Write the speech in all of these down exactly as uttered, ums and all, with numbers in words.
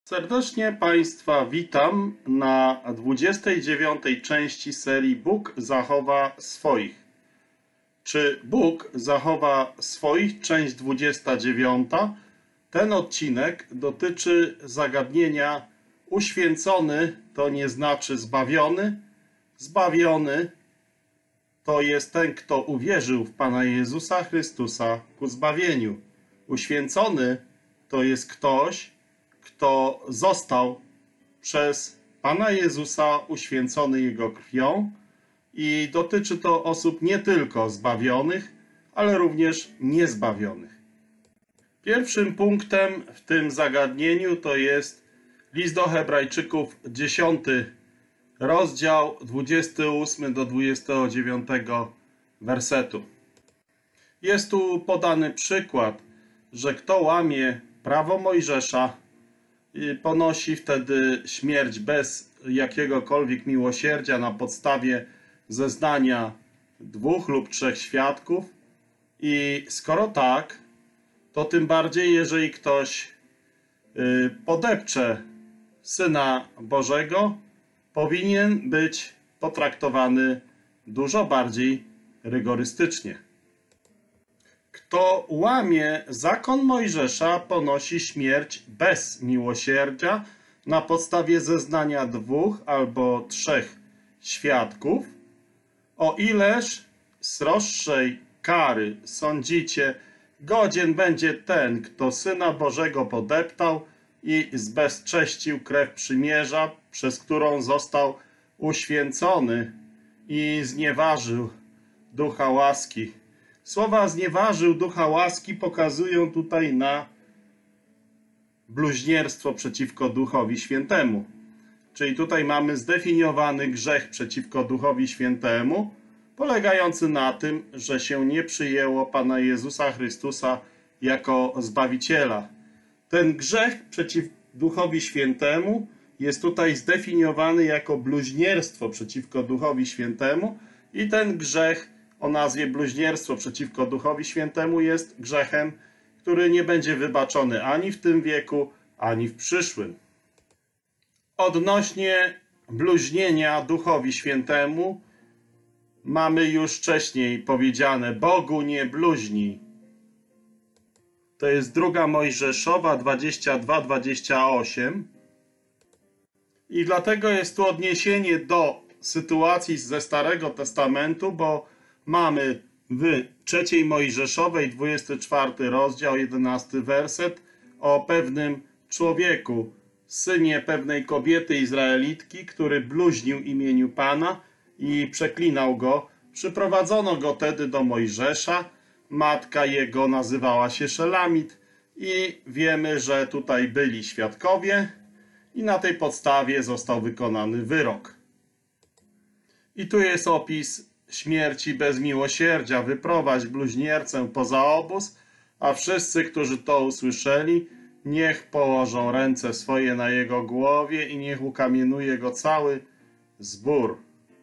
Serdecznie Państwa witam na dwudziestej dziewiątej części serii Bóg zachowa swoich. Czy Bóg zachowa swoich? Część dwudziesta dziewiąta. Ten odcinek dotyczy zagadnienia uświęcony to nie znaczy zbawiony. Zbawiony to jest ten, kto uwierzył w Pana Jezusa Chrystusa ku zbawieniu. Uświęcony to jest ktoś, kto został przez Pana Jezusa uświęcony Jego krwią i dotyczy to osób nie tylko zbawionych, ale również niezbawionych. Pierwszym punktem w tym zagadnieniu to jest list do Hebrajczyków, dziesiąty rozdział, dwudziesty ósmy do dwudziestego dziewiątego wersetu. Jest tu podany przykład, że kto łamie prawo Mojżesza, ponosi wtedy śmierć bez jakiegokolwiek miłosierdzia na podstawie zeznania dwóch lub trzech świadków. I skoro tak, to tym bardziej, jeżeli ktoś podepcze Syna Bożego, powinien być potraktowany dużo bardziej rygorystycznie. Kto łamie zakon Mojżesza, ponosi śmierć bez miłosierdzia na podstawie zeznania dwóch albo trzech świadków. O ileż sroższej kary sądzicie, godzien będzie ten, kto Syna Bożego podeptał i zbezcześcił krew przymierza, przez którą został uświęcony i znieważył ducha łaski. Słowa znieważył ducha łaski pokazują tutaj na bluźnierstwo przeciwko Duchowi Świętemu. Czyli tutaj mamy zdefiniowany grzech przeciwko Duchowi Świętemu, polegający na tym, że się nie przyjęło Pana Jezusa Chrystusa jako Zbawiciela. Ten grzech przeciw Duchowi Świętemu jest tutaj zdefiniowany jako bluźnierstwo przeciwko Duchowi Świętemu i ten grzech o nazwie bluźnierstwo przeciwko Duchowi Świętemu jest grzechem, który nie będzie wybaczony ani w tym wieku, ani w przyszłym. Odnośnie bluźnienia Duchowi Świętemu mamy już wcześniej powiedziane: Bogu nie bluźnij. To jest druga Mojżeszowa dwadzieścia dwa dwadzieścia osiem. I dlatego jest tu odniesienie do sytuacji ze Starego Testamentu, bo mamy w trzeciej Mojżeszowej, dwudziesty czwarty rozdział, jedenasty werset, o pewnym człowieku, synie pewnej kobiety Izraelitki, który bluźnił imieniu Pana i przeklinał go. Przyprowadzono go tedy do Mojżesza. Matka jego nazywała się Szelamit i wiemy, że tutaj byli świadkowie i na tej podstawie został wykonany wyrok. I tu jest opis śmierci bez miłosierdzia. Wyprowadź bluźniercę poza obóz, a wszyscy, którzy to usłyszeli, niech położą ręce swoje na jego głowie i niech ukamienuje go cały zbór.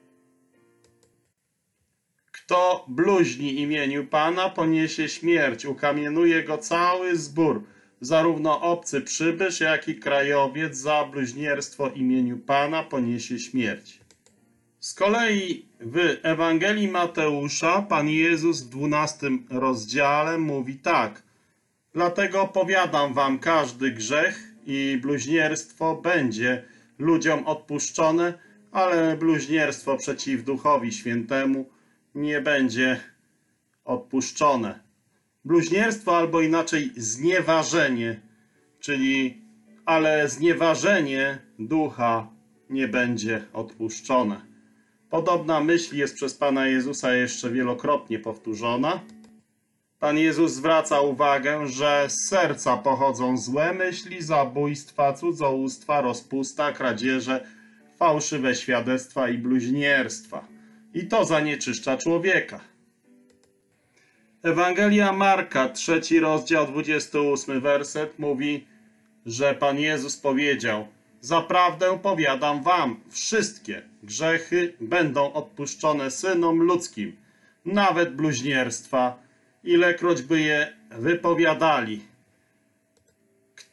Kto bluźni imieniu Pana, poniesie śmierć, ukamienuje go cały zbór, zarówno obcy przybysz, jak i krajowiec za bluźnierstwo imieniu Pana poniesie śmierć. Z kolei w Ewangelii Mateusza Pan Jezus w dwunastym rozdziale mówi tak: dlatego powiadam wam, każdy grzech i bluźnierstwo będzie ludziom odpuszczone, ale bluźnierstwo przeciw Duchowi Świętemu nie będzie odpuszczone. Bluźnierstwo, albo inaczej znieważenie, czyli ale znieważenie Ducha nie będzie odpuszczone. Podobna myśl jest przez Pana Jezusa jeszcze wielokrotnie powtórzona. Pan Jezus zwraca uwagę, że z serca pochodzą złe myśli, zabójstwa, cudzołóstwa, rozpusta, kradzieże, fałszywe świadectwa i bluźnierstwa. I to zanieczyszcza człowieka. Ewangelia Marka, trzeci rozdział, dwudziesty ósmy werset mówi, że Pan Jezus powiedział: zaprawdę powiadam wam, wszystkie grzechy będą odpuszczone synom ludzkim, nawet bluźnierstwa, ilekroć by je wypowiadali.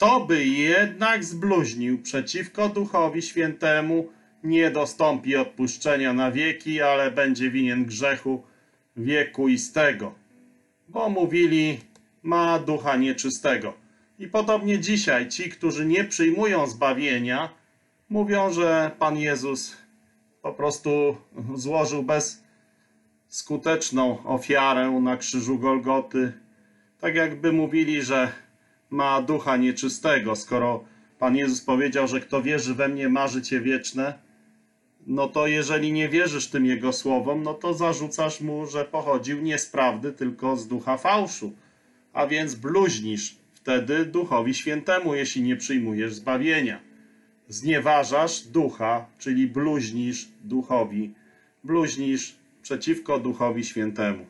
Kto by jednak zbluźnił przeciwko Duchowi Świętemu, nie dostąpi odpuszczenia na wieki, ale będzie winien grzechu wiekuistego. Bo mówili, ma ducha nieczystego. I podobnie dzisiaj ci, którzy nie przyjmują zbawienia, mówią, że Pan Jezus po prostu złożył bezskuteczną ofiarę na krzyżu Golgoty. Tak jakby mówili, że ma ducha nieczystego. Skoro Pan Jezus powiedział, że kto wierzy we mnie ma życie wieczne, no to jeżeli nie wierzysz tym Jego słowom, no to zarzucasz mu, że pochodził nie z prawdy, tylko z ducha fałszu. A więc bluźnisz wtedy Duchowi Świętemu, jeśli nie przyjmujesz zbawienia. Znieważasz ducha, czyli bluźnisz duchowi, bluźnisz przeciwko Duchowi Świętemu.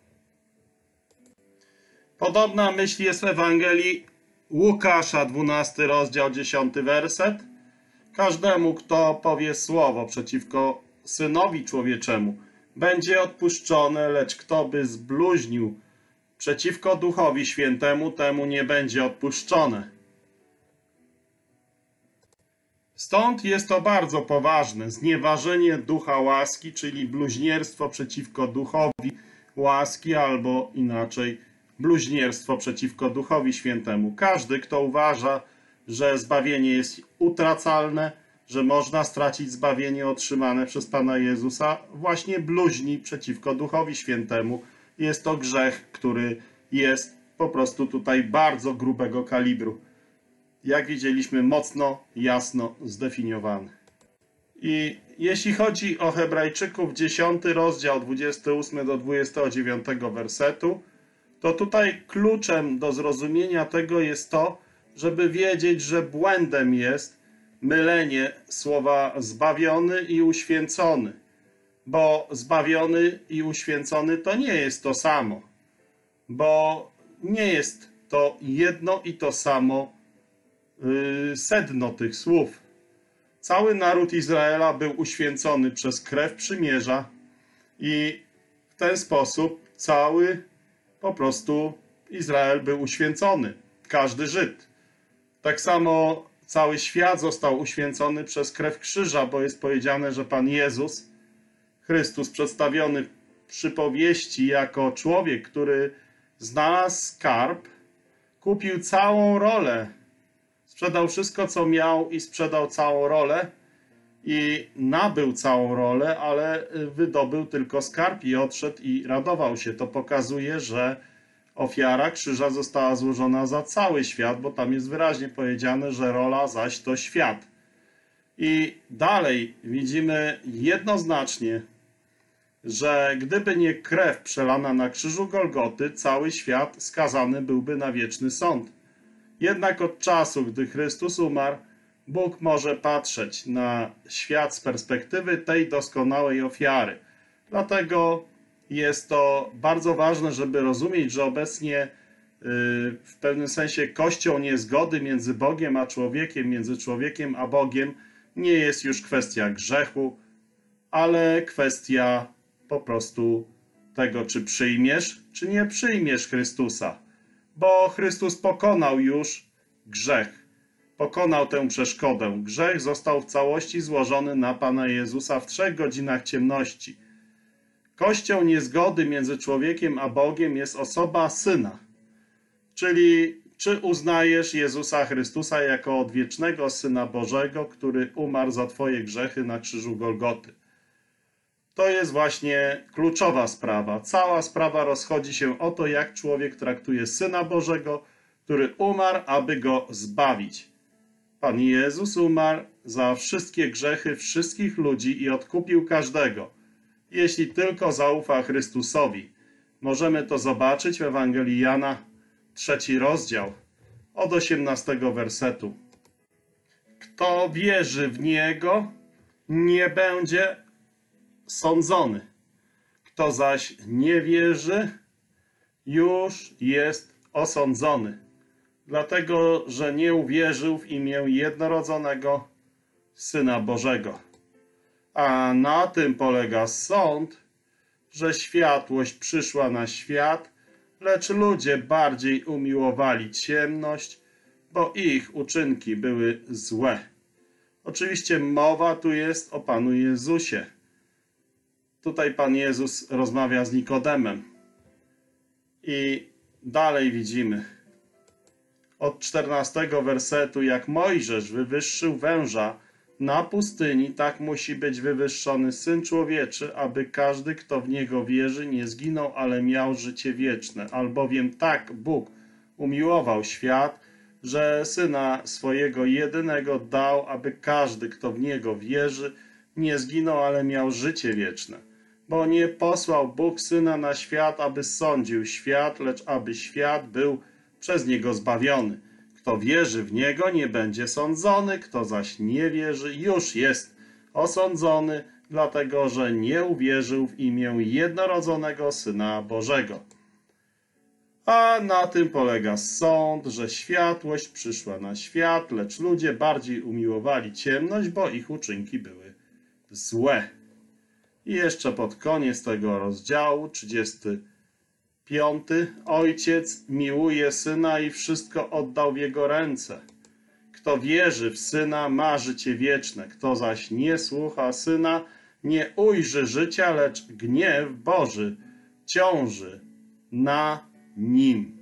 Podobna myśl jest w Ewangelii Łukasza, dwunasty rozdział, dziesiąty werset. Każdemu, kto powie słowo przeciwko Synowi Człowieczemu, będzie odpuszczone, lecz kto by zbluźnił przeciwko Duchowi Świętemu, temu nie będzie odpuszczone. Stąd jest to bardzo poważne. Znieważenie ducha łaski, czyli bluźnierstwo przeciwko duchowi łaski, albo inaczej bluźnierstwo przeciwko Duchowi Świętemu. Każdy, kto uważa, że zbawienie jest utracalne, że można stracić zbawienie otrzymane przez Pana Jezusa, właśnie bluźni przeciwko Duchowi Świętemu. Jest to grzech, który jest po prostu tutaj bardzo grubego kalibru. Jak widzieliśmy, mocno, jasno zdefiniowany. I jeśli chodzi o Hebrajczyków, dziesiąty rozdział, dwudziesty ósmy do dwudziestego dziewiątego wersetu, to tutaj kluczem do zrozumienia tego jest to, żeby wiedzieć, że błędem jest mylenie słowa zbawiony i uświęcony. Bo zbawiony i uświęcony to nie jest to samo. Bo nie jest to jedno i to samo yy, sedno tych słów. Cały naród Izraela był uświęcony przez krew przymierza i w ten sposób cały po prostu Izrael był uświęcony. Każdy Żyd. Tak samo cały świat został uświęcony przez krew krzyża, bo jest powiedziane, że Pan Jezus Chrystus, przedstawiony w przypowieści jako człowiek, który znalazł skarb, kupił całą rolę, sprzedał wszystko, co miał i sprzedał całą rolę i nabył całą rolę, ale wydobył tylko skarb i odszedł i radował się. To pokazuje, że ofiara krzyża została złożona za cały świat, bo tam jest wyraźnie powiedziane, że rola zaś to świat. I dalej widzimy jednoznacznie, że gdyby nie krew przelana na krzyżu Golgoty, cały świat skazany byłby na wieczny sąd. Jednak od czasu, gdy Chrystus umarł, Bóg może patrzeć na świat z perspektywy tej doskonałej ofiary. Dlatego jest to bardzo ważne, żeby rozumieć, że obecnie w pewnym sensie kością niezgody między Bogiem a człowiekiem, między człowiekiem a Bogiem nie jest już kwestia grzechu, ale kwestia po prostu tego, czy przyjmiesz, czy nie przyjmiesz Chrystusa. Bo Chrystus pokonał już grzech. Pokonał tę przeszkodę. Grzech został w całości złożony na Pana Jezusa w trzech godzinach ciemności. Kością niezgody między człowiekiem a Bogiem jest osoba Syna. Czyli czy uznajesz Jezusa Chrystusa jako odwiecznego Syna Bożego, który umarł za Twoje grzechy na krzyżu Golgoty. To jest właśnie kluczowa sprawa. Cała sprawa rozchodzi się o to, jak człowiek traktuje Syna Bożego, który umarł, aby go zbawić. Pan Jezus umarł za wszystkie grzechy wszystkich ludzi i odkupił każdego. Jeśli tylko zaufa Chrystusowi. Możemy to zobaczyć w Ewangelii Jana, trzeci rozdział, od osiemnastego wersetu. Kto wierzy w Niego, nie będzie sądzony. Kto zaś nie wierzy, już jest osądzony. Dlatego, że nie uwierzył w imię jednorodzonego Syna Bożego. A na tym polega sąd, że światłość przyszła na świat, lecz ludzie bardziej umiłowali ciemność bo ich uczynki były złe. Oczywiście mowa tu jest o Panu Jezusie. Tutaj Pan Jezus rozmawia z Nikodemem. I dalej widzimy od czternastego wersetu, jak Mojżesz wywyższył węża na pustyni, tak musi być wywyższony Syn Człowieczy, aby każdy, kto w Niego wierzy, nie zginął, ale miał życie wieczne. Albowiem tak Bóg umiłował świat, że Syna swojego jedynego dał, aby każdy, kto w Niego wierzy, nie zginął, ale miał życie wieczne. Bo nie posłał Bóg Syna na świat, aby sądził świat, lecz aby świat był przez Niego zbawiony. Kto wierzy w Niego, nie będzie sądzony, kto zaś nie wierzy, już jest osądzony, dlatego że nie uwierzył w imię jednorodzonego Syna Bożego. A na tym polega sąd, że światłość przyszła na świat, lecz ludzie bardziej umiłowali ciemność, bo ich uczynki były złe. I jeszcze pod koniec tego rozdziału, trzydziesty piąty. Ojciec miłuje Syna i wszystko oddał w Jego ręce. Kto wierzy w Syna, ma życie wieczne. Kto zaś nie słucha Syna, nie ujrzy życia, lecz gniew Boży ciąży na nim.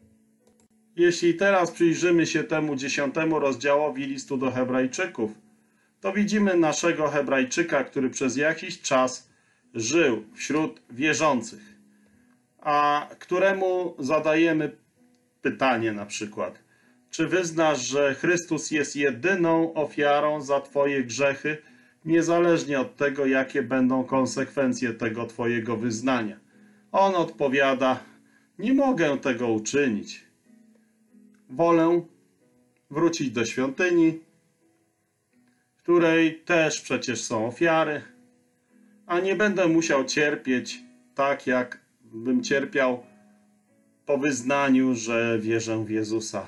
Jeśli teraz przyjrzymy się temu dziesiątemu rozdziałowi listu do Hebrajczyków, to widzimy naszego Hebrajczyka, który przez jakiś czas żył wśród wierzących, a któremu zadajemy pytanie na przykład: czy wyznasz, że Chrystus jest jedyną ofiarą za Twoje grzechy, niezależnie od tego, jakie będą konsekwencje tego Twojego wyznania? On odpowiada: nie mogę tego uczynić. Wolę wrócić do świątyni, w której też przecież są ofiary, a nie będę musiał cierpieć tak, jak bym cierpiał po wyznaniu, że wierzę w Jezusa.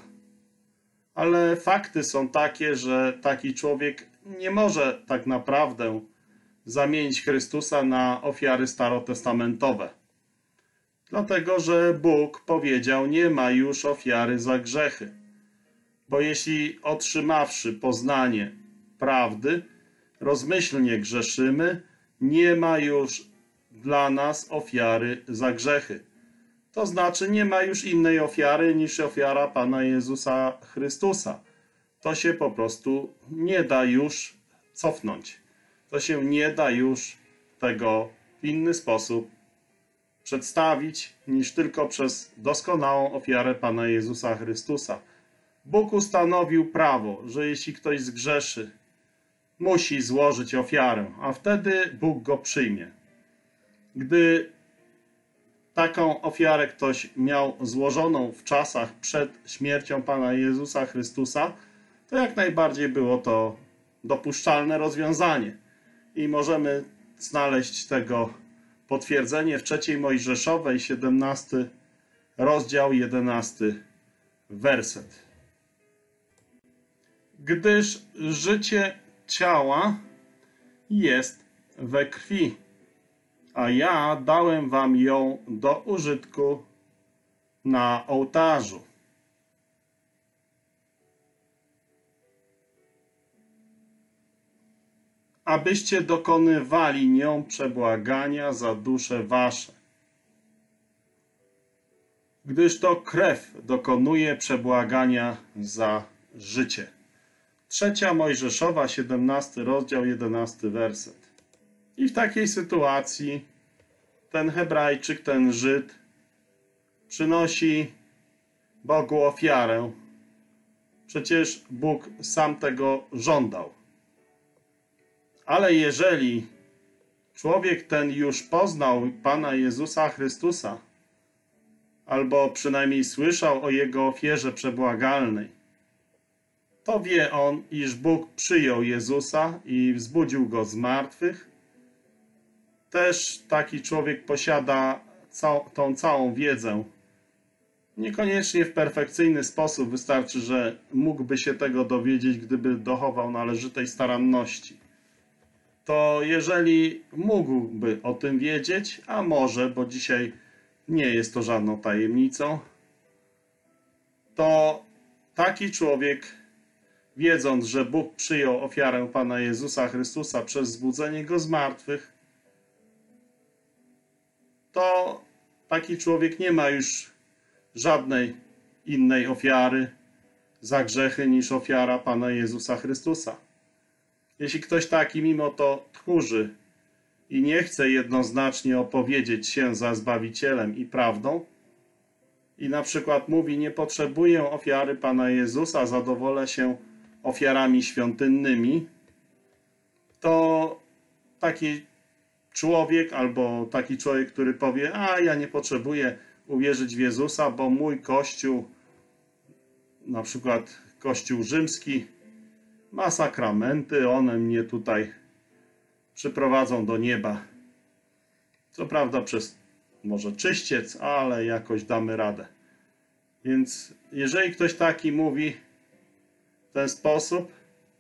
Ale fakty są takie, że taki człowiek nie może tak naprawdę zamienić Chrystusa na ofiary starotestamentowe. Dlatego, że Bóg powiedział, nie ma już ofiary za grzechy. Bo jeśli otrzymawszy poznanie prawdy, rozmyślnie grzeszymy, nie ma już dla nas ofiary za grzechy. To znaczy nie ma już innej ofiary niż ofiara Pana Jezusa Chrystusa. To się po prostu nie da już cofnąć. To się nie da już tego w inny sposób przedstawić niż tylko przez doskonałą ofiarę Pana Jezusa Chrystusa. Bóg ustanowił prawo, że jeśli ktoś zgrzeszy, musi złożyć ofiarę, a wtedy Bóg go przyjmie. Gdy taką ofiarę ktoś miał złożoną w czasach przed śmiercią Pana Jezusa Chrystusa, to jak najbardziej było to dopuszczalne rozwiązanie. I możemy znaleźć tego potwierdzenie w trzeciej Mojżeszowej, siedemnasty rozdział, jedenasty werset. Gdyż życie ciała jest we krwi, a ja dałem wam ją do użytku na ołtarzu. Abyście dokonywali nią przebłagania za dusze wasze. Gdyż to krew dokonuje przebłagania za życie. Trzecia Mojżeszowa, siedemnasty rozdział, jedenasty werset. I w takiej sytuacji ten Hebrajczyk, ten Żyd przynosi Bogu ofiarę. Przecież Bóg sam tego żądał. Ale jeżeli człowiek ten już poznał Pana Jezusa Chrystusa, albo przynajmniej słyszał o Jego ofierze przebłagalnej, to wie on, iż Bóg przyjął Jezusa i wzbudził Go z martwych. Też taki człowiek posiada cał, tą całą wiedzę. Niekoniecznie w perfekcyjny sposób, wystarczy, że mógłby się tego dowiedzieć, gdyby dochował należytej staranności. To jeżeli mógłby o tym wiedzieć, a może, bo dzisiaj nie jest to żadną tajemnicą, to taki człowiek, wiedząc, że Bóg przyjął ofiarę Pana Jezusa Chrystusa przez zbudzenie Go z martwych, to taki człowiek nie ma już żadnej innej ofiary za grzechy niż ofiara Pana Jezusa Chrystusa. Jeśli ktoś taki mimo to tchórzy i nie chce jednoznacznie opowiedzieć się za Zbawicielem i prawdą i na przykład mówi, nie potrzebuję ofiary Pana Jezusa, zadowolę się ofiarami świątynnymi, to taki człowiek albo taki człowiek, który powie, a ja nie potrzebuję uwierzyć w Jezusa, bo mój Kościół, na przykład Kościół rzymski, ma sakramenty, one mnie tutaj przyprowadzą do nieba. Co prawda przez może czyściec, ale jakoś damy radę. Więc jeżeli ktoś taki mówi w ten sposób,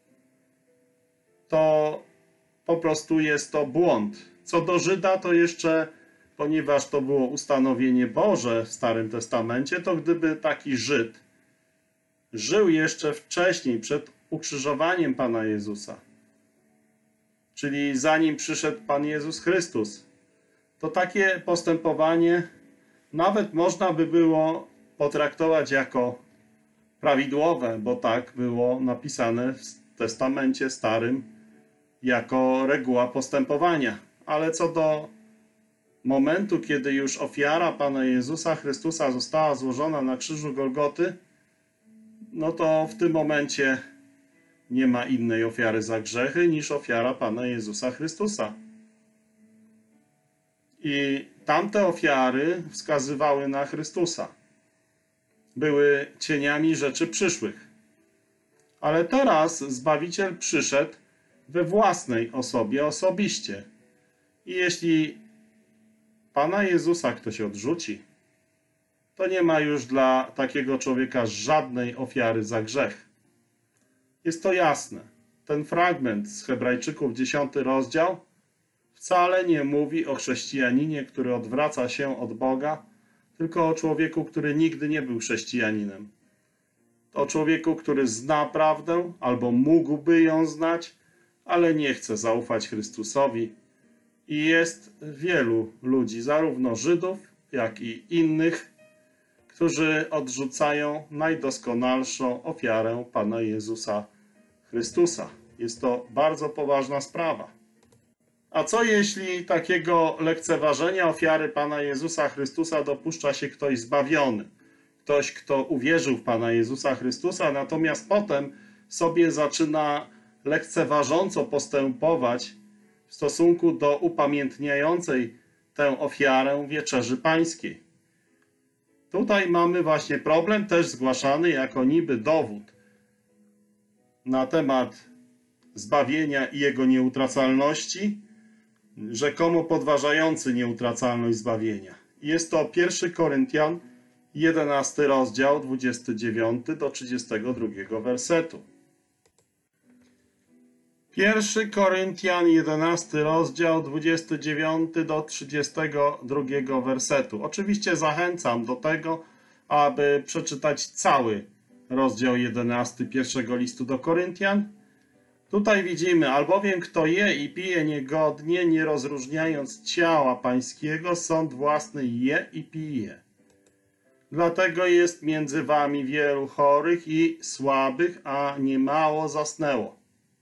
to po prostu jest to błąd. Co do Żyda, to jeszcze, ponieważ to było ustanowienie Boże w Starym Testamencie, to gdyby taki Żyd żył jeszcze wcześniej, przed ukrzyżowaniem Pana Jezusa, czyli zanim przyszedł Pan Jezus Chrystus, to takie postępowanie nawet można by było potraktować jako prawidłowe, bo tak było napisane w Testamencie Starym jako reguła postępowania. Ale co do momentu, kiedy już ofiara Pana Jezusa Chrystusa została złożona na krzyżu Golgoty, no to w tym momencie nie ma innej ofiary za grzechy niż ofiara Pana Jezusa Chrystusa. I tamte ofiary wskazywały na Chrystusa. Były cieniami rzeczy przyszłych. Ale teraz Zbawiciel przyszedł we własnej osobie, osobiście. I jeśli Pana Jezusa ktoś odrzuci, to nie ma już dla takiego człowieka żadnej ofiary za grzech. Jest to jasne. Ten fragment z Hebrajczyków, dziesiąty rozdział, wcale nie mówi o chrześcijaninie, który odwraca się od Boga, tylko o człowieku, który nigdy nie był chrześcijaninem. O człowieku, który zna prawdę, albo mógłby ją znać, ale nie chce zaufać Chrystusowi. I jest wielu ludzi, zarówno Żydów, jak i innych, którzy odrzucają najdoskonalszą ofiarę Pana Jezusa Chrystusa. Jest to bardzo poważna sprawa. A co jeśli takiego lekceważenia ofiary Pana Jezusa Chrystusa dopuszcza się ktoś zbawiony? Ktoś, kto uwierzył w Pana Jezusa Chrystusa, natomiast potem sobie zaczyna lekceważąco postępować w stosunku do upamiętniającej tę ofiarę Wieczerzy Pańskiej. Tutaj mamy właśnie problem, też zgłaszany jako niby dowód na temat zbawienia i jego nieutracalności, rzekomo podważający nieutracalność zbawienia. Jest to pierwszy Koryntian, jedenasty rozdział, dwudziesty dziewiąty do trzydziestego drugiego wersetu. pierwszy Koryntian, jedenasty rozdział, dwudziesty dziewiąty do trzydziestego drugiego wersetu. Oczywiście zachęcam do tego, aby przeczytać cały rozdział jedenasty pierwszego listu do Koryntian. Tutaj widzimy, albowiem kto je i pije niegodnie, nie rozróżniając ciała pańskiego, sąd własny je i pije. Dlatego jest między wami wielu chorych i słabych, a niemało zasnęło.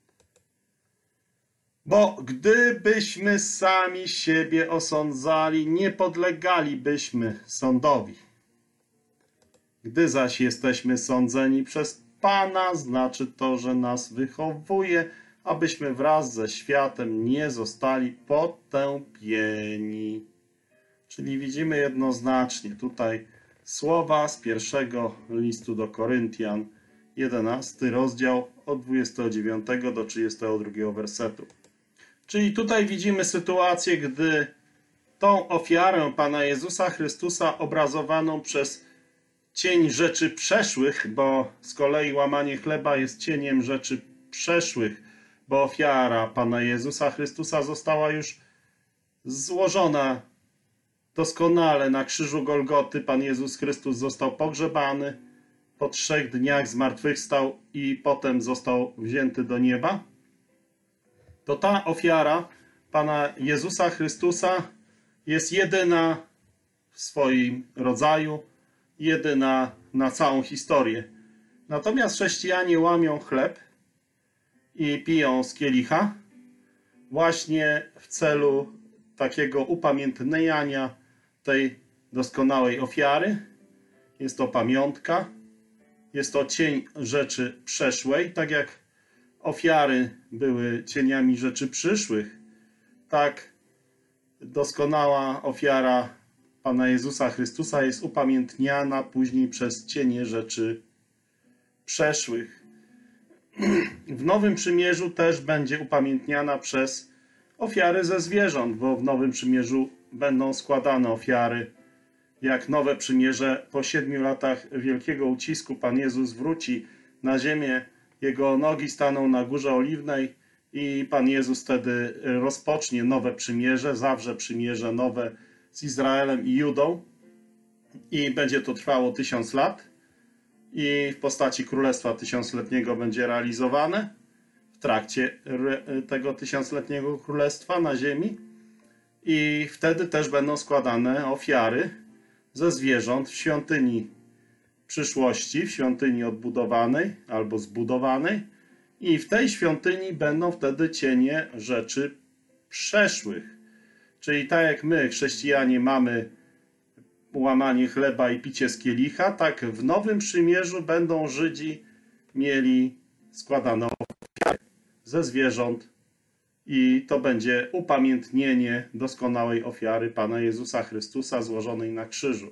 Bo gdybyśmy sami siebie osądzali, nie podlegalibyśmy sądowi. Gdy zaś jesteśmy sądzeni przez Pana, znaczy to, że nas wychowuje, abyśmy wraz ze światem nie zostali potępieni. Czyli widzimy jednoznacznie tutaj słowa z pierwszego listu do Koryntian, jedenasty rozdział od dwudziestego dziewiątego do trzydziestego drugiego wersetu. Czyli tutaj widzimy sytuację, gdy tą ofiarę Pana Jezusa Chrystusa obrazowaną przez cień rzeczy przeszłych, bo z kolei łamanie chleba jest cieniem rzeczy przeszłych, bo ofiara Pana Jezusa Chrystusa została już złożona doskonale na krzyżu Golgoty. Pan Jezus Chrystus został pogrzebany, po trzech dniach zmartwychwstał i potem został wzięty do nieba, to ta ofiara Pana Jezusa Chrystusa jest jedyna w swoim rodzaju, jedyna na całą historię. Natomiast chrześcijanie łamią chleb i piją z kielicha właśnie w celu takiego upamiętniania tej doskonałej ofiary. Jest to pamiątka, jest to cień rzeczy przeszłej, tak jak ofiary były cieniami rzeczy przyszłych, tak doskonała ofiara Pana Jezusa Chrystusa jest upamiętniana później przez cienie rzeczy przeszłych. W Nowym Przymierzu też będzie upamiętniana przez ofiary ze zwierząt, bo w Nowym Przymierzu będą składane ofiary. Jak Nowe Przymierze po siedmiu latach wielkiego ucisku Pan Jezus wróci na ziemię, Jego nogi staną na Górze Oliwnej i Pan Jezus wtedy rozpocznie nowe przymierze, zawrze przymierze nowe z Izraelem i Judą i będzie to trwało tysiąc lat i w postaci Królestwa Tysiącletniego będzie realizowane w trakcie tego tysiącletniego królestwa na ziemi i wtedy też będą składane ofiary ze zwierząt w świątyni przyszłości, w świątyni odbudowanej albo zbudowanej i w tej świątyni będą wtedy cienie rzeczy przeszłych. Czyli tak jak my, chrześcijanie, mamy łamanie chleba i picie z kielicha, tak w Nowym Przymierzu będą Żydzi mieli składane ofiary ze zwierząt i to będzie upamiętnienie doskonałej ofiary Pana Jezusa Chrystusa złożonej na krzyżu.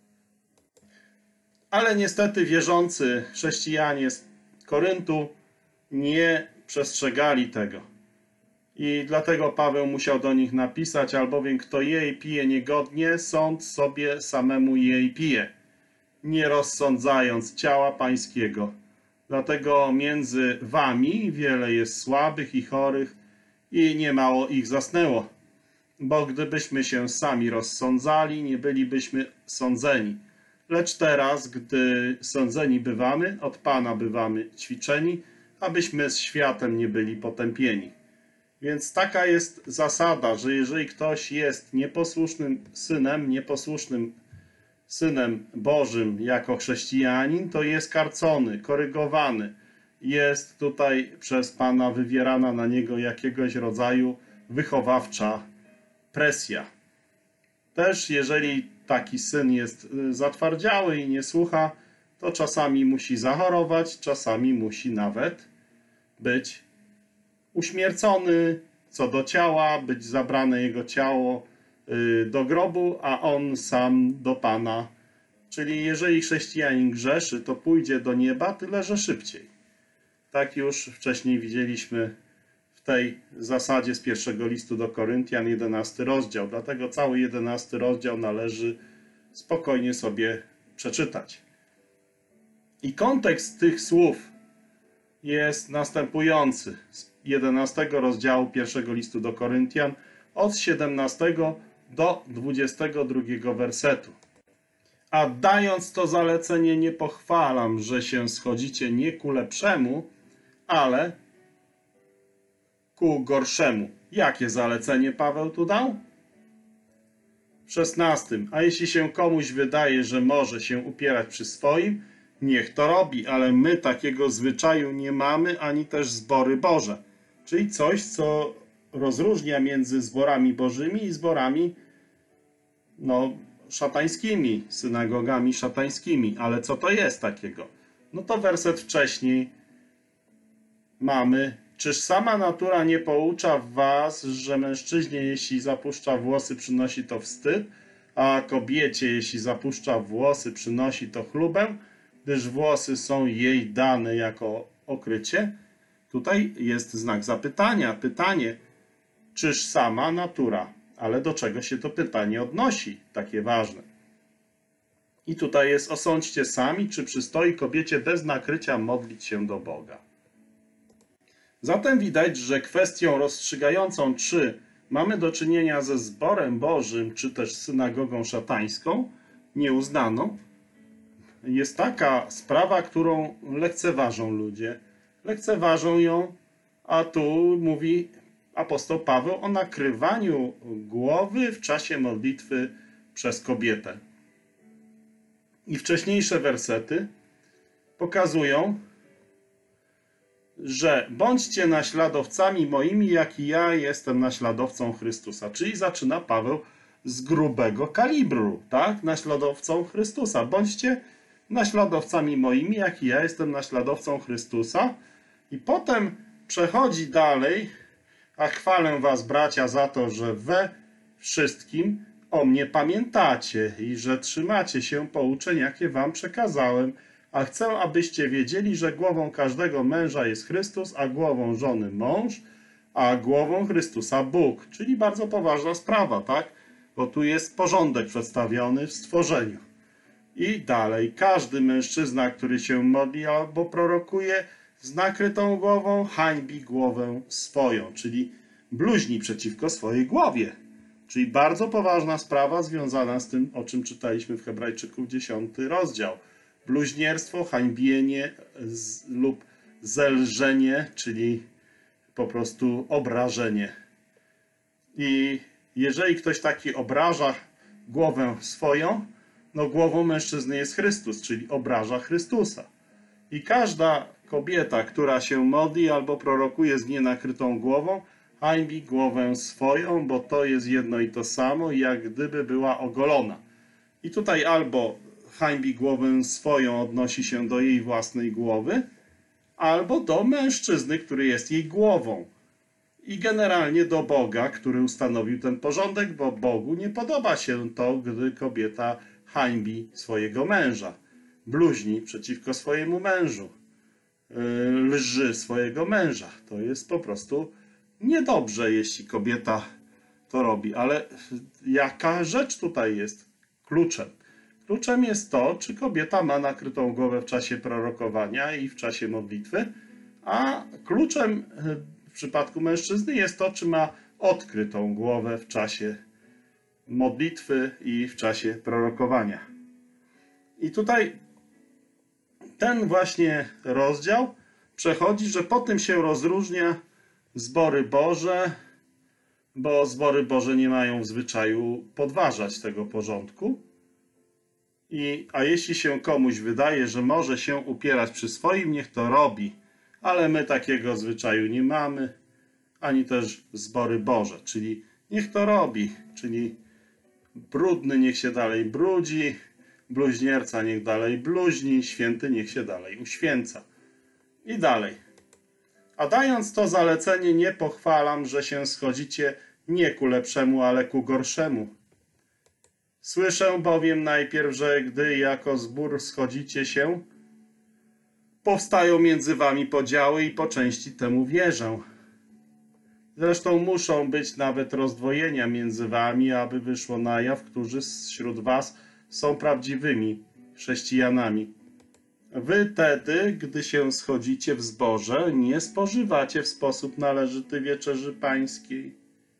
Ale niestety wierzący chrześcijanie z Koryntu nie przestrzegali tego. I dlatego Paweł musiał do nich napisać, albowiem kto je i pije niegodnie, sąd sobie samemu je i pije, nie rozsądzając ciała pańskiego. Dlatego między wami wiele jest słabych i chorych i niemało ich zasnęło. Bo gdybyśmy się sami rozsądzali, nie bylibyśmy sądzeni. Lecz teraz, gdy sądzeni bywamy, od Pana bywamy ćwiczeni, abyśmy z światem nie byli potępieni. Więc taka jest zasada, że jeżeli ktoś jest nieposłusznym synem, nieposłusznym synem Bożym jako chrześcijanin, to jest karcony, korygowany. Jest tutaj przez Pana wywierana na niego jakiegoś rodzaju wychowawcza presja. Też jeżeli taki syn jest zatwardziały i nie słucha, to czasami musi zachorować, czasami musi nawet być uśmiercony co do ciała, być zabrane jego ciało do grobu, a on sam do Pana. Czyli jeżeli chrześcijanin grzeszy, to pójdzie do nieba, tyle że szybciej. Tak już wcześniej widzieliśmy w tej zasadzie z pierwszego listu do Koryntian, jedenasty rozdział. Dlatego cały jedenasty rozdział należy spokojnie sobie przeczytać. I kontekst tych słów jest następujący. Z jedenastego rozdziału pierwszego listu do Koryntian, od siedemnastego do dwudziestego drugiego wersetu. A dając to zalecenie nie pochwalam, że się schodzicie nie ku lepszemu, ale ku gorszemu. Jakie zalecenie Paweł tu dał? W szesnastym. A jeśli się komuś wydaje, że może się upierać przy swoim, niech to robi, ale my takiego zwyczaju nie mamy, ani też zbory Boże. Czyli coś, co rozróżnia między zborami bożymi i zborami no, szatańskimi, synagogami szatańskimi. Ale co to jest takiego? No to werset wcześniej mamy: czyż sama natura nie poucza was, że mężczyźnie, jeśli zapuszcza włosy, przynosi to wstyd, a kobiecie, jeśli zapuszcza włosy, przynosi to chlubę, gdyż włosy są jej dane jako okrycie? Tutaj jest znak zapytania. Pytanie, czyż sama natura? Ale do czego się to pytanie odnosi? Takie ważne. I tutaj jest: osądźcie sami, czy przystoi kobiecie bez nakrycia modlić się do Boga. Zatem widać, że kwestią rozstrzygającą, czy mamy do czynienia ze zborem Bożym, czy też synagogą szatańską, nieuznaną, jest taka sprawa, którą lekceważą ludzie. Lekceważą ją, a tu mówi apostoł Paweł o nakrywaniu głowy w czasie modlitwy przez kobietę. I wcześniejsze wersety pokazują, że bądźcie naśladowcami moimi, jak i ja jestem naśladowcą Chrystusa. Czyli zaczyna Paweł z grubego kalibru, tak? Naśladowcą Chrystusa. Bądźcie naśladowcami moimi, jak i ja jestem naśladowcą Chrystusa. I potem przechodzi dalej, a chwalę was, bracia, za to, że we wszystkim o mnie pamiętacie i że trzymacie się pouczeń, jakie wam przekazałem. A chcę, abyście wiedzieli, że głową każdego męża jest Chrystus, a głową żony mąż, a głową Chrystusa Bóg. Czyli bardzo poważna sprawa, tak? Bo tu jest porządek przedstawiony w stworzeniu. I dalej, każdy mężczyzna, który się modli albo prorokuje z nakrytą głową, hańbi głowę swoją, czyli bluźni przeciwko swojej głowie. Czyli bardzo poważna sprawa związana z tym, o czym czytaliśmy w Hebrajczyków dziesiąty rozdział. Bluźnierstwo, hańbienie z, lub zelżenie, czyli po prostu obrażenie. I jeżeli ktoś taki obraża głowę swoją, no głową mężczyzny jest Chrystus, czyli obraża Chrystusa. I każda kobieta, która się modli albo prorokuje z nienakrytą głową, hańbi głowę swoją, bo to jest jedno i to samo, jak gdyby była ogolona. I tutaj albo hańbi głowę swoją, odnosi się do jej własnej głowy, albo do mężczyzny, który jest jej głową. I generalnie do Boga, który ustanowił ten porządek, bo Bogu nie podoba się to, gdy kobieta hańbi swojego męża, bluźni przeciwko swojemu mężu, lży swojego męża. To jest po prostu niedobrze, jeśli kobieta to robi. Ale jaka rzecz tutaj jest kluczem? Kluczem jest to, czy kobieta ma nakrytą głowę w czasie prorokowania i w czasie modlitwy, a kluczem w przypadku mężczyzny jest to, czy ma odkrytą głowę w czasie modlitwy i w czasie prorokowania. I tutaj ten właśnie rozdział przechodzi, że po tym się rozróżnia zbory Boże, bo zbory Boże nie mają w zwyczaju podważać tego porządku. I, a jeśli się komuś wydaje, że może się upierać przy swoim, niech to robi. Ale my takiego zwyczaju nie mamy, ani też zbory Boże. Czyli niech to robi. Czyli brudny niech się dalej brudzi, bluźnierca niech dalej bluźni, święty niech się dalej uświęca. I dalej. A dając to zalecenie, nie pochwalam, że się schodzicie nie ku lepszemu, ale ku gorszemu. Słyszę bowiem najpierw, że gdy jako zbór schodzicie się, powstają między wami podziały i po części temu wierzę. Zresztą muszą być nawet rozdwojenia między wami, aby wyszło na jaw, którzy wśród was są prawdziwymi chrześcijanami. Wy tedy, gdy się schodzicie w zborze, nie spożywacie w sposób należyty wieczerzy pańskiej.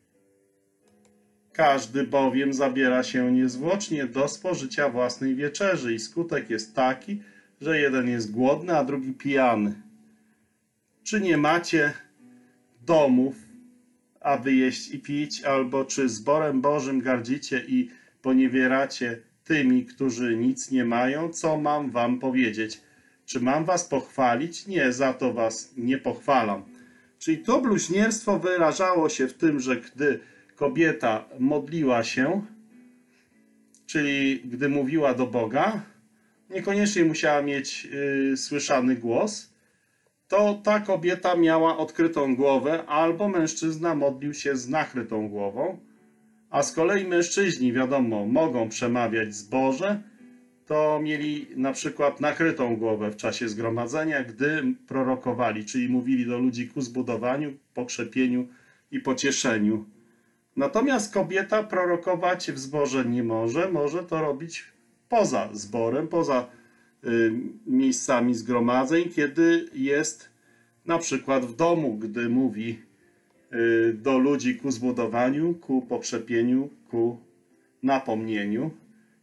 Każdy bowiem zabiera się niezwłocznie do spożycia własnej wieczerzy i skutek jest taki, że jeden jest głodny, a drugi pijany. Czy nie macie domów, aby jeść i pić, albo czy zborem Bożym gardzicie i poniewieracie tymi, którzy nic nie mają? Co mam wam powiedzieć? Czy mam was pochwalić? Nie, za to was nie pochwalam. Czyli to bluźnierstwo wyrażało się w tym, że gdy kobieta modliła się, czyli gdy mówiła do Boga, niekoniecznie musiała mieć yy, słyszany głos, to ta kobieta miała odkrytą głowę, albo mężczyzna modlił się z nakrytą głową, a z kolei mężczyźni, wiadomo, mogą przemawiać z Boże, to mieli na przykład nakrytą głowę w czasie zgromadzenia, gdy prorokowali, czyli mówili do ludzi ku zbudowaniu, pokrzepieniu i pocieszeniu. Natomiast kobieta prorokować w zborze nie może, może to robić poza zborem, poza y, miejscami zgromadzeń, kiedy jest na przykład w domu, gdy mówi y, do ludzi ku zbudowaniu, ku pokrzepieniu, ku napomnieniu.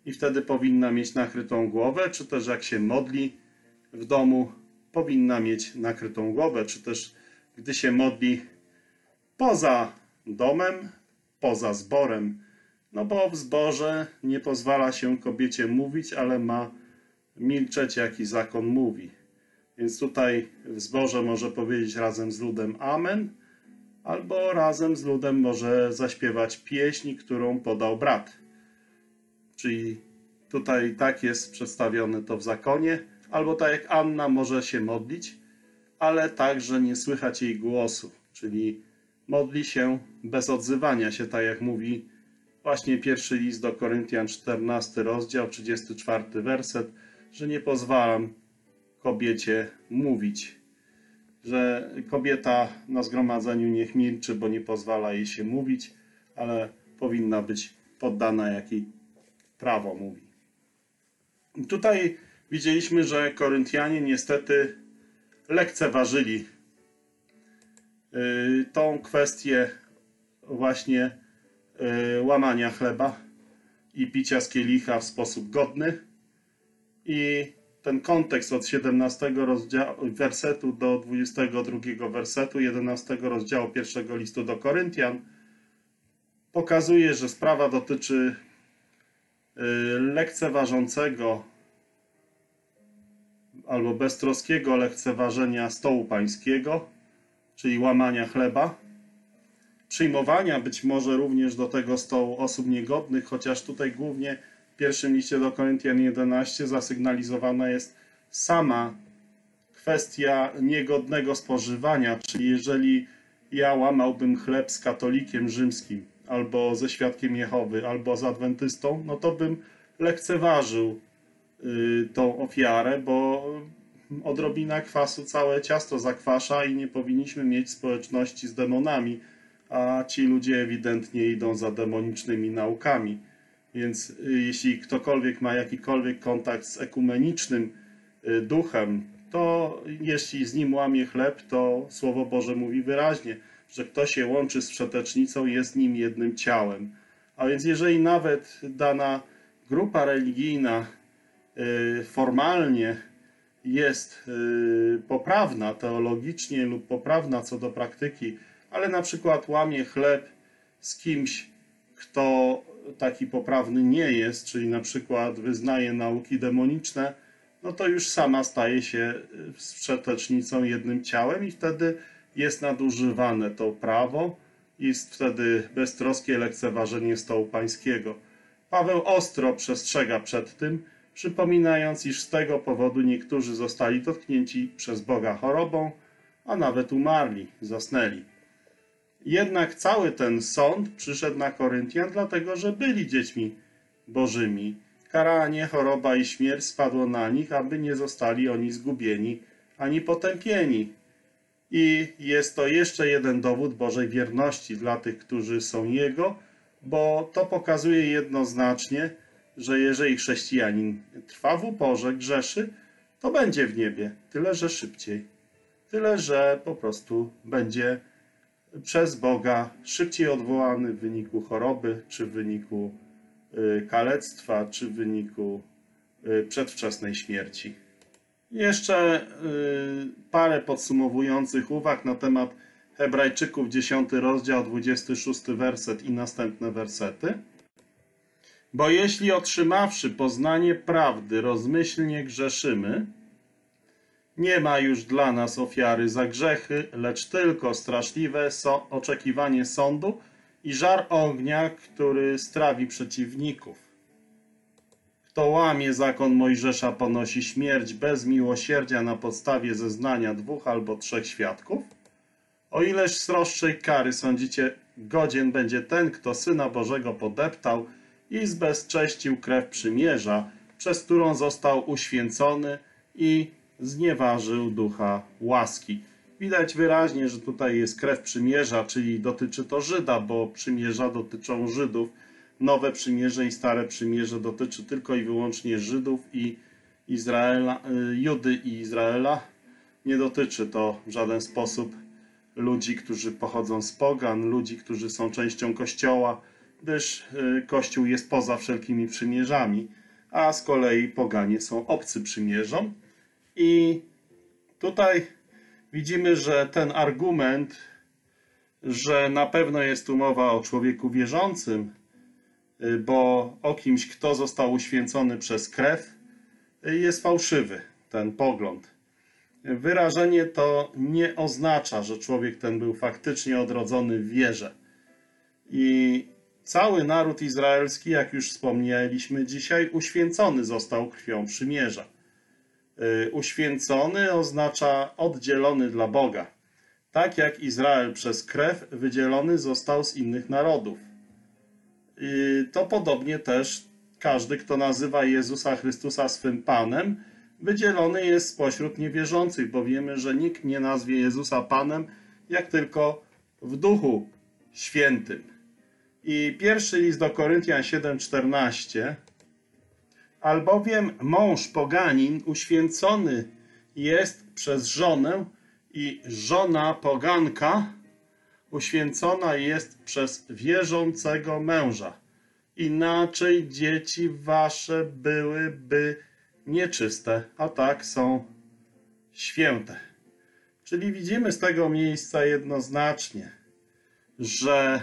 i wtedy powinna mieć nakrytą głowę, czy też jak się modli w domu, powinna mieć nakrytą głowę, czy też gdy się modli poza domem, poza zborem. No bo w zborze nie pozwala się kobiecie mówić, ale ma milczeć, jaki zakon mówi. Więc tutaj w zborze może powiedzieć razem z ludem amen, albo razem z ludem może zaśpiewać pieśń, którą podał brat. Czyli tutaj tak jest przedstawione to w zakonie, albo tak jak Anna może się modlić, ale także nie słychać jej głosu, czyli modli się bez odzywania się, tak jak mówi właśnie pierwszy list do Koryntian, czternasty rozdział, trzydziesty czwarty werset, że nie pozwalam kobiecie mówić, że kobieta na zgromadzeniu niech milczy, bo nie pozwala jej się mówić, ale powinna być poddana, jak jej prawo mówi. I tutaj widzieliśmy, że Koryntianie niestety lekceważyli yy, tą kwestię właśnie yy, łamania chleba i picia z kielicha w sposób godny. I ten kontekst od siedemnastego rozdziału, wersetu do dwudziestego drugiego wersetu jedenastego rozdziału pierwszego listu do Koryntian pokazuje, że sprawa dotyczy lekceważącego albo beztroskiego lekceważenia stołu pańskiego, czyli łamania chleba, przyjmowania być może również do tego stołu osób niegodnych, chociaż tutaj głównie w pierwszym liście do Koryntian jedenaście zasygnalizowana jest sama kwestia niegodnego spożywania, czyli jeżeli ja łamałbym chleb z katolikiem rzymskim, albo ze świadkiem Jehowy, albo z adwentystą, no to bym lekceważył y, tą ofiarę, bo odrobina kwasu całe ciasto zakwasza i nie powinniśmy mieć społeczności z demonami, a ci ludzie ewidentnie idą za demonicznymi naukami. Więc y, jeśli ktokolwiek ma jakikolwiek kontakt z ekumenicznym y, duchem, to jeśli z nim łamie chleb, to Słowo Boże mówi wyraźnie, że kto się łączy z wszetecznicą, jest nim jednym ciałem. A więc jeżeli nawet dana grupa religijna y, formalnie jest y, poprawna teologicznie lub poprawna co do praktyki, ale na przykład łamie chleb z kimś, kto taki poprawny nie jest, czyli na przykład wyznaje nauki demoniczne, no to już sama staje się wszetecznicą jednym ciałem i wtedy jest nadużywane to prawo, jest wtedy beztroskie lekceważenie stołu pańskiego. Paweł ostro przestrzega przed tym, przypominając, iż z tego powodu niektórzy zostali dotknięci przez Boga chorobą, a nawet umarli, zasnęli. Jednak cały ten sąd przyszedł na Koryntian, dlatego że byli dziećmi bożymi. Karanie, choroba i śmierć spadło na nich, aby nie zostali oni zgubieni ani potępieni. I jest to jeszcze jeden dowód Bożej wierności dla tych, którzy są Jego, bo to pokazuje jednoznacznie, że jeżeli chrześcijanin trwa w uporze, grzeszy, to będzie w niebie, tyle że szybciej. Tyle że po prostu będzie przez Boga szybciej odwołany w wyniku choroby, czy w wyniku kalectwa, czy w wyniku przedwczesnej śmierci. Jeszcze parę podsumowujących uwag na temat Hebrajczyków, dziesiąty rozdział, dwudziesty szósty werset i następne wersety. Bo jeśli otrzymawszy poznanie prawdy rozmyślnie grzeszymy, nie ma już dla nas ofiary za grzechy, lecz tylko straszliwe so oczekiwanie sądu i żar ognia, który strawi przeciwników. Kto łamie zakon Mojżesza, ponosi śmierć bez miłosierdzia na podstawie zeznania dwóch albo trzech świadków. O ileż sroższej kary sądzicie, godzien będzie ten, kto Syna Bożego podeptał i zbezcześcił krew przymierza, przez którą został uświęcony i znieważył ducha łaski. Widać wyraźnie, że tutaj jest krew przymierza, czyli dotyczy to Żyda, bo przymierza dotyczą Żydów. Nowe przymierze i stare przymierze dotyczy tylko i wyłącznie Żydów i Izraela, Judy i Izraela. Nie dotyczy to w żaden sposób ludzi, którzy pochodzą z pogan, ludzi, którzy są częścią Kościoła. gdyż Kościół jest poza wszelkimi przymierzami, a z kolei poganie są obcy przymierzom. I tutaj widzimy, że ten argument, że na pewno jest tu mowa o człowieku wierzącym, bo o kimś, kto został uświęcony przez krew, jest fałszywy, ten pogląd. Wyrażenie to nie oznacza, że człowiek ten był faktycznie odrodzony w wierze. I cały naród izraelski, jak już wspomnieliśmy dzisiaj, uświęcony został krwią przymierza. Uświęcony oznacza oddzielony dla Boga. Tak jak Izrael przez krew wydzielony został z innych narodów. I to podobnie też każdy, kto nazywa Jezusa Chrystusa swym Panem, wydzielony jest spośród niewierzących, bo wiemy, że nikt nie nazwie Jezusa Panem, jak tylko w Duchu Świętym. I pierwszy list do Koryntian siedem czternaście. Albowiem mąż poganin uświęcony jest przez żonę i żona poganka uświęcona jest przez wierzącego męża. Inaczej dzieci wasze byłyby nieczyste, a tak są święte. Czyli widzimy z tego miejsca jednoznacznie, że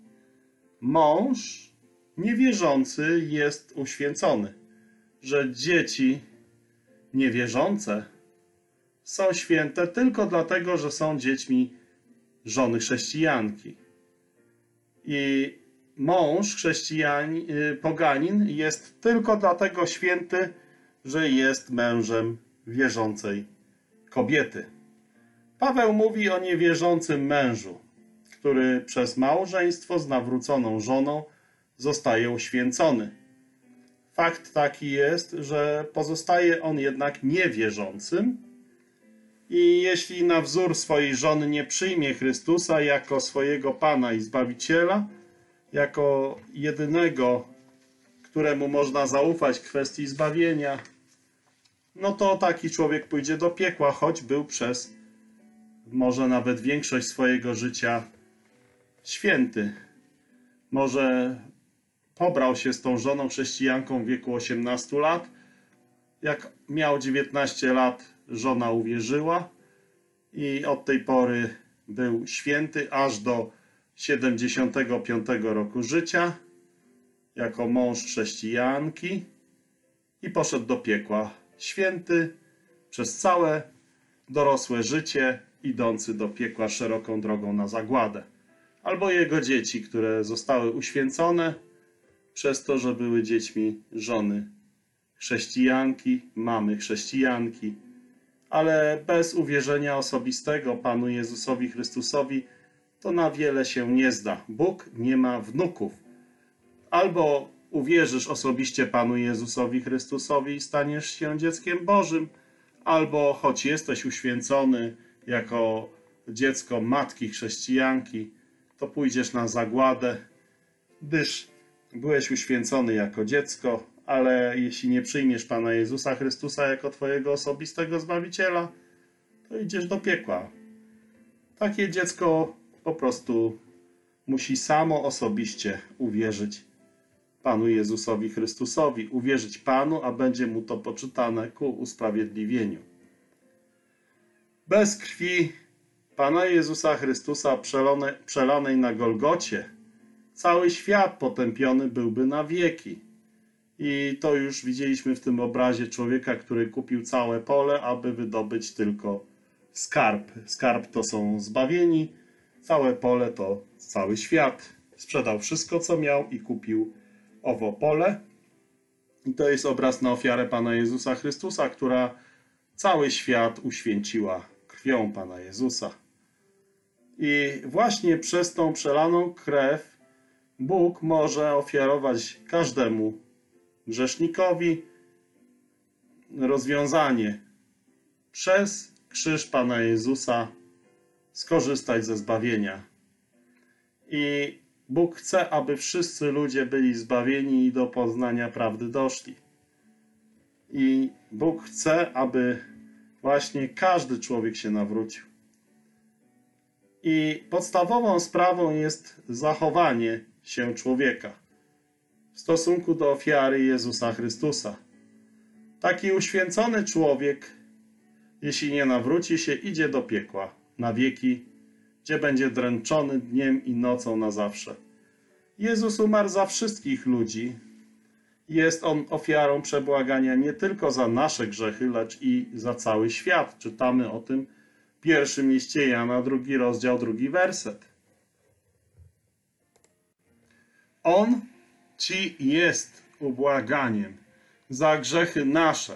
mąż niewierzący jest uświęcony, że dzieci niewierzące są święte tylko dlatego, że są dziećmi żony chrześcijanki. I mąż chrześcijanin, poganin jest tylko dlatego święty, że jest mężem wierzącej kobiety. Paweł mówi o niewierzącym mężu, który przez małżeństwo z nawróconą żoną zostaje uświęcony. Fakt taki jest, że pozostaje on jednak niewierzącym i jeśli na wzór swojej żony nie przyjmie Chrystusa jako swojego Pana i Zbawiciela, jako jedynego, któremu można zaufać w kwestii zbawienia, no to taki człowiek pójdzie do piekła, choć był przez może nawet większość swojego życia święty. Może pobrał się z tą żoną chrześcijanką w wieku osiemnastu lat. Jak miał dziewiętnaście lat, żona uwierzyła i od tej pory był święty aż do siedemdziesiątego piątego roku życia jako mąż chrześcijanki i poszedł do piekła. Święty przez całe dorosłe życie, idący do piekła szeroką drogą na zagładę. Albo jego dzieci, które zostały uświęcone przez to, że były dziećmi żony chrześcijanki, mamy chrześcijanki, ale bez uwierzenia osobistego Panu Jezusowi Chrystusowi to na wiele się nie zda. Bóg nie ma wnuków. Albo uwierzysz osobiście Panu Jezusowi Chrystusowi i staniesz się dzieckiem Bożym, albo choć jesteś uświęcony jako dziecko matki chrześcijanki, to pójdziesz na zagładę, gdyż byłeś uświęcony jako dziecko, ale jeśli nie przyjmiesz Pana Jezusa Chrystusa jako twojego osobistego Zbawiciela, to idziesz do piekła. Takie dziecko po prostu musi samo osobiście uwierzyć Panu Jezusowi Chrystusowi, uwierzyć Panu, a będzie mu to poczytane ku usprawiedliwieniu. Bez krwi Pana Jezusa Chrystusa przelone, przelanej na Golgocie, cały świat potępiony byłby na wieki. I to już widzieliśmy w tym obrazie człowieka, który kupił całe pole, aby wydobyć tylko skarb. Skarb to są zbawieni, całe pole to cały świat. Sprzedał wszystko, co miał i kupił owo pole. I to jest obraz na ofiarę Pana Jezusa Chrystusa, która cały świat uświęciła krwią Pana Jezusa. I właśnie przez tą przelaną krew Bóg może ofiarować każdemu grzesznikowi rozwiązanie. Przez krzyż Pana Jezusa skorzystać ze zbawienia. I Bóg chce, aby wszyscy ludzie byli zbawieni i do poznania prawdy doszli. I Bóg chce, aby właśnie każdy człowiek się nawrócił. I podstawową sprawą jest zachowanie się człowieka w stosunku do ofiary Jezusa Chrystusa. Taki uświęcony człowiek, jeśli nie nawróci się, idzie do piekła na wieki, gdzie będzie dręczony dniem i nocą na zawsze. Jezus umarł za wszystkich ludzi. Jest On ofiarą przebłagania nie tylko za nasze grzechy, lecz i za cały świat. Czytamy o tym w pierwszym liście Jana, drugi rozdział, drugi werset. On Ci jest ubłaganiem za grzechy nasze,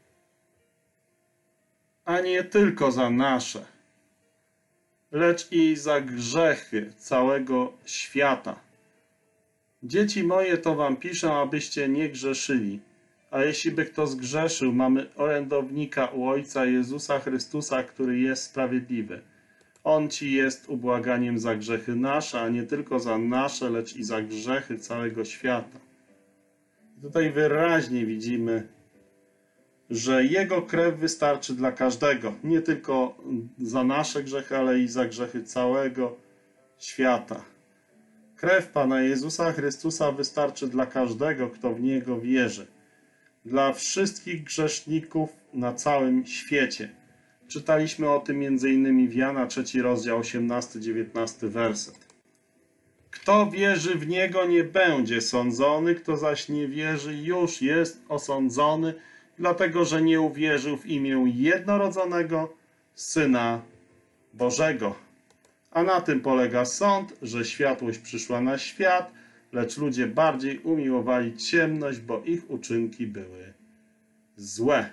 a nie tylko za nasze, lecz i za grzechy całego świata. Dzieci moje, to wam piszę, abyście nie grzeszyli. A jeśli by kto zgrzeszył, mamy orędownika u Ojca Jezusa Chrystusa, który jest sprawiedliwy. On Ci jest ubłaganiem za grzechy nasze, a nie tylko za nasze, lecz i za grzechy całego świata. Tutaj wyraźnie widzimy, że Jego krew wystarczy dla każdego. Nie tylko za nasze grzechy, ale i za grzechy całego świata. Krew Pana Jezusa Chrystusa wystarczy dla każdego, kto w Niego wierzy. Dla wszystkich grzeszników na całym świecie. Czytaliśmy o tym między innymi w Jana trzeci rozdział, osiemnasty dziewiętnasty werset. Kto wierzy w Niego, nie będzie sądzony, kto zaś nie wierzy, już jest osądzony, dlatego że nie uwierzył w imię jednorodzonego Syna Bożego. A na tym polega sąd, że światłość przyszła na świat, lecz ludzie bardziej umiłowali ciemność, bo ich uczynki były złe.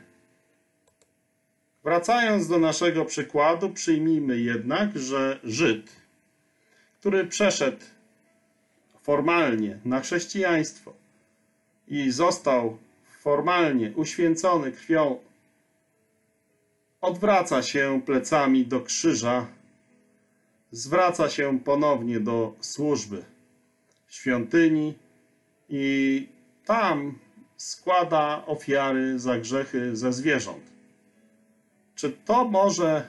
Wracając do naszego przykładu, przyjmijmy jednak, że Żyd, który przeszedł formalnie na chrześcijaństwo i został formalnie uświęcony krwią, odwraca się plecami do krzyża, zwraca się ponownie do służby w świątyni i tam składa ofiary za grzechy ze zwierząt. Czy to może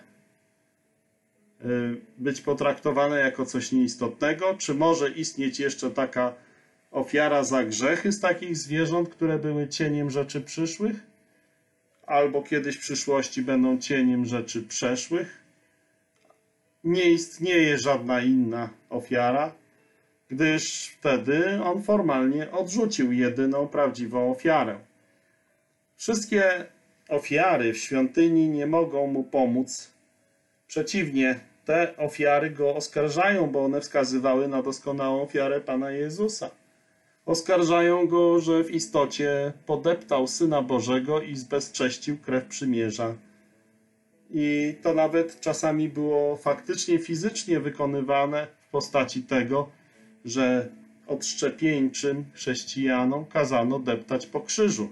być potraktowane jako coś nieistotnego? Czy może istnieć jeszcze taka ofiara za grzechy z takich zwierząt, które były cieniem rzeczy przyszłych? Albo kiedyś w przyszłości będą cieniem rzeczy przeszłych? Nie istnieje żadna inna ofiara, gdyż wtedy on formalnie odrzucił jedyną prawdziwą ofiarę. Wszystkie ofiary w świątyni nie mogą mu pomóc. Przeciwnie, te ofiary go oskarżają, bo one wskazywały na doskonałą ofiarę Pana Jezusa. Oskarżają go, że w istocie podeptał Syna Bożego i zbezcześcił krew przymierza. I to nawet czasami było faktycznie, fizycznie wykonywane w postaci tego, że odszczepieńczym chrześcijanom kazano deptać po krzyżu.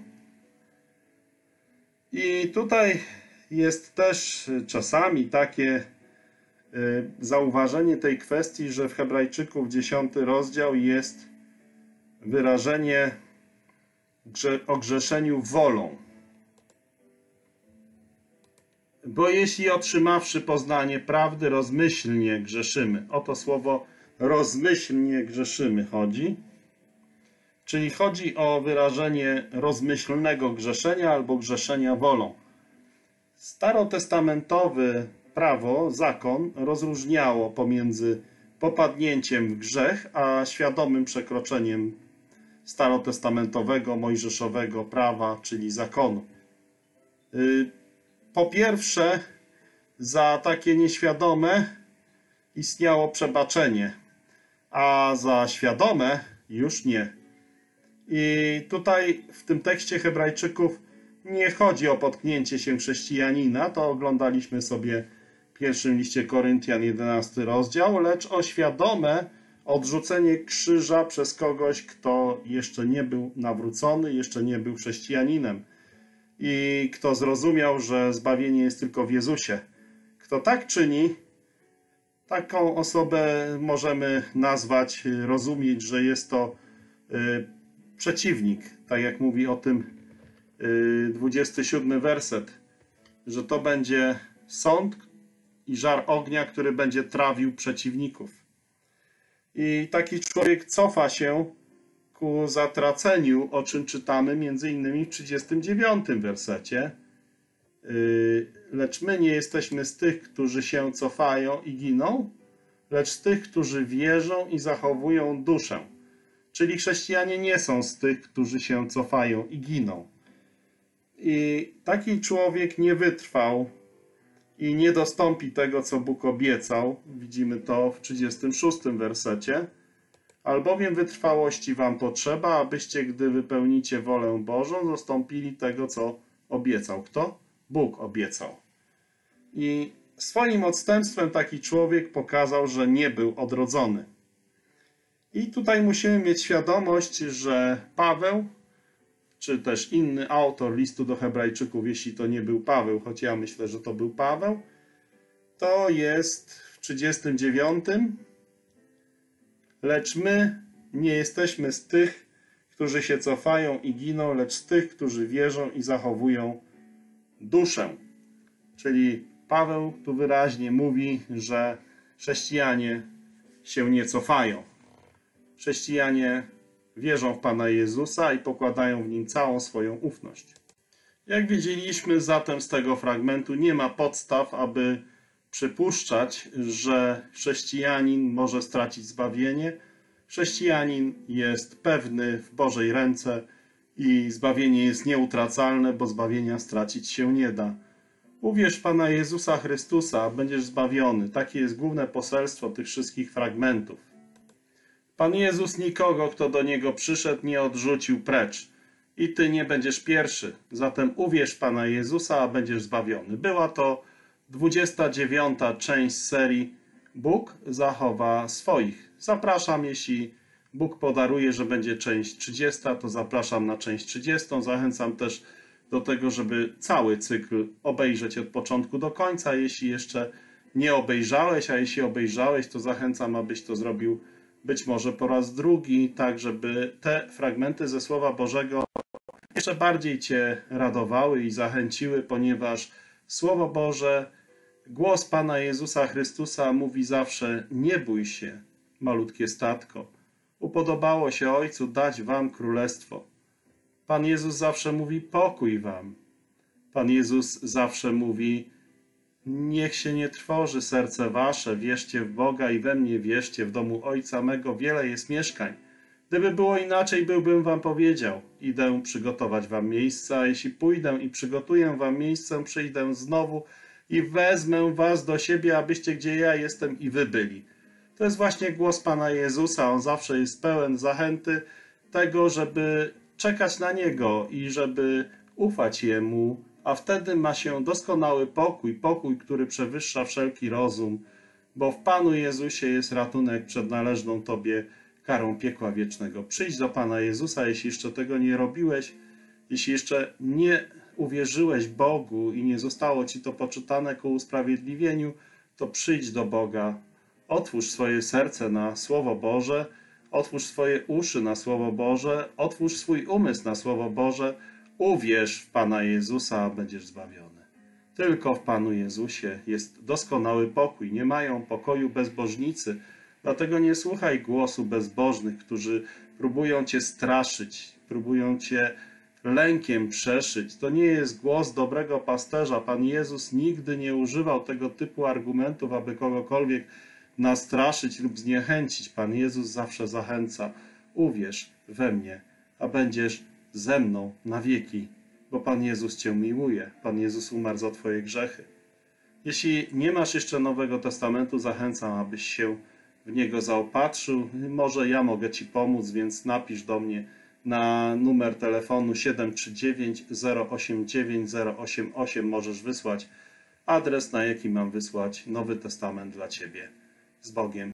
I tutaj jest też czasami takie zauważenie tej kwestii, że w Hebrajczyków dziesiąty rozdział jest wyrażenie o grzeszeniu wolą. Bo jeśli otrzymawszy poznanie prawdy, rozmyślnie grzeszymy. O to słowo rozmyślnie grzeszymy chodzi. Czyli chodzi o wyrażenie rozmyślnego grzeszenia albo grzeszenia wolą. Starotestamentowe prawo, zakon rozróżniało pomiędzy popadnięciem w grzech, a świadomym przekroczeniem starotestamentowego, mojżeszowego prawa, czyli zakonu. Po pierwsze, za takie nieświadome istniało przebaczenie, a za świadome już nie. I tutaj w tym tekście Hebrajczyków nie chodzi o potknięcie się chrześcijanina, to oglądaliśmy sobie w pierwszym liście Koryntian jedenasty rozdział, lecz o świadome odrzucenie krzyża przez kogoś, kto jeszcze nie był nawrócony, jeszcze nie był chrześcijaninem i kto zrozumiał, że zbawienie jest tylko w Jezusie. Kto tak czyni, taką osobę możemy nazwać, rozumieć, że jest to y, przeciwnik, tak jak mówi o tym y, dwudziesty siódmy werset, że to będzie sąd i żar ognia, który będzie trawił przeciwników. I taki człowiek cofa się ku zatraceniu, o czym czytamy między innymi w trzydziestym dziewiątym wersecie. Lecz my nie jesteśmy z tych, którzy się cofają i giną, lecz z tych, którzy wierzą i zachowują duszę. Czyli chrześcijanie nie są z tych, którzy się cofają i giną. I taki człowiek nie wytrwał i nie dostąpi tego, co Bóg obiecał. Widzimy to w trzydziestym szóstym wersecie. Albowiem wytrwałości wam potrzeba, abyście, gdy wypełnicie wolę Bożą, dostąpili tego, co obiecał. Kto? Bóg obiecał. I swoim odstępstwem taki człowiek pokazał, że nie był odrodzony. I tutaj musimy mieć świadomość, że Paweł, czy też inny autor listu do Hebrajczyków, jeśli to nie był Paweł, choć ja myślę, że to był Paweł, to jest w trzydziestym dziewiątym. Lecz my nie jesteśmy z tych, którzy się cofają i giną, lecz z tych, którzy wierzą i zachowują duszę. Czyli Paweł tu wyraźnie mówi, że chrześcijanie się nie cofają. Chrześcijanie wierzą w Pana Jezusa i pokładają w Nim całą swoją ufność. Jak widzieliśmy zatem z tego fragmentu, nie ma podstaw, aby przypuszczać, że chrześcijanin może stracić zbawienie. Chrześcijanin jest pewny w Bożej ręce i zbawienie jest nieutracalne, bo zbawienia stracić się nie da. Uwierz w Pana Jezusa Chrystusa, a będziesz zbawiony. Takie jest główne poselstwo tych wszystkich fragmentów. Pan Jezus nikogo, kto do Niego przyszedł, nie odrzucił precz. I Ty nie będziesz pierwszy. Zatem uwierz w Pana Jezusa, a będziesz zbawiony. Była to dwudziesta dziewiąta część serii Bóg zachowa swoich. Zapraszam, jeśli Bóg podaruje, że będzie część trzydziesta, to zapraszam na część trzydziestą. Zachęcam też do tego, żeby cały cykl obejrzeć od początku do końca. Jeśli jeszcze nie obejrzałeś, a jeśli obejrzałeś, to zachęcam, abyś to zrobił być może po raz drugi, tak żeby te fragmenty ze Słowa Bożego jeszcze bardziej Cię radowały i zachęciły, ponieważ Słowo Boże, głos Pana Jezusa Chrystusa mówi zawsze: nie bój się, malutkie statko. Upodobało się Ojcu dać wam królestwo. Pan Jezus zawsze mówi: pokój wam. Pan Jezus zawsze mówi: niech się nie trwoży serce wasze, wierzcie w Boga i we mnie wierzcie, w domu Ojca mego wiele jest mieszkań. Gdyby było inaczej, byłbym wam powiedział: idę przygotować wam miejsca, a jeśli pójdę i przygotuję wam miejsce, przyjdę znowu i wezmę was do siebie, abyście gdzie ja jestem i wy byli. To jest właśnie głos Pana Jezusa. On zawsze jest pełen zachęty tego, żeby czekać na Niego i żeby ufać Jemu, a wtedy ma się doskonały pokój, pokój, który przewyższa wszelki rozum, bo w Panu Jezusie jest ratunek przed należną Tobie karą piekła wiecznego. Przyjdź do Pana Jezusa, jeśli jeszcze tego nie robiłeś, jeśli jeszcze nie uwierzyłeś Bogu i nie zostało Ci to poczytane ku usprawiedliwieniu, to przyjdź do Boga. Otwórz swoje serce na Słowo Boże, otwórz swoje uszy na Słowo Boże, otwórz swój umysł na Słowo Boże, uwierz w Pana Jezusa, a będziesz zbawiony. Tylko w Panu Jezusie jest doskonały pokój. Nie mają pokoju bezbożnicy, dlatego nie słuchaj głosu bezbożnych, którzy próbują Cię straszyć, próbują Cię lękiem przeszyć. To nie jest głos dobrego pasterza. Pan Jezus nigdy nie używał tego typu argumentów, aby kogokolwiek nastraszyć lub zniechęcić. Pan Jezus zawsze zachęca: uwierz we mnie, a będziesz ze mną na wieki, bo Pan Jezus Cię miłuje. Pan Jezus umarł za Twoje grzechy. Jeśli nie masz jeszcze Nowego Testamentu, zachęcam, abyś się w niego zaopatrzył. Może ja mogę Ci pomóc, więc napisz do mnie na numer telefonu siedem trzy dziewięć zero osiem dziewięć zero osiem osiem. Możesz wysłać adres, na jaki mam wysłać Nowy Testament dla Ciebie. Z Bogiem.